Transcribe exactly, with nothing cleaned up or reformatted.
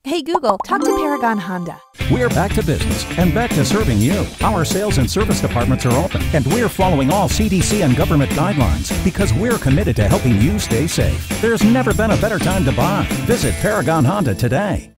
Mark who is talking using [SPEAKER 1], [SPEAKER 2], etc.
[SPEAKER 1] Hey Google, talk to Paragon Honda.
[SPEAKER 2] We're back to business and back to serving you. Our sales and service departments are open, and we're following all C D C and government guidelines because we're committed to helping you stay safe. There's never been a better time to buy. Visit Paragon Honda today.